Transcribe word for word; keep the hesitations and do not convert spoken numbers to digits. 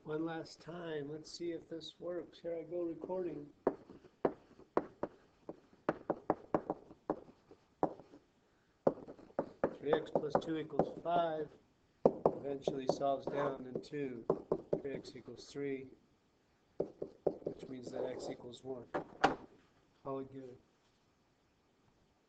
One last time. Let's see if this works. Here I go recording. three x plus two equals five. Eventually solves down into three x equals three, which means that x equals one. Call it good.